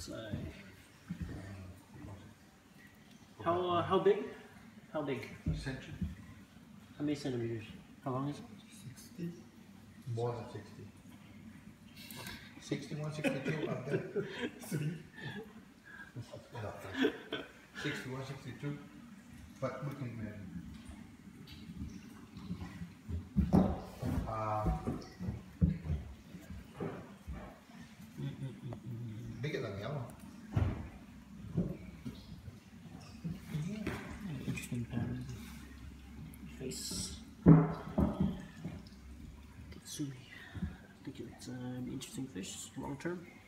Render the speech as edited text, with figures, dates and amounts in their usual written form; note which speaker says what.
Speaker 1: outside. How big? How big?
Speaker 2: Centimeters.
Speaker 1: How many centimeters? How long is it?
Speaker 2: 60. More than 60. 61, 62 up there. 61, 62. But we can bigger than the other one.
Speaker 1: Interesting pattern. Face. Kitsune. I think it's an interesting fish long term.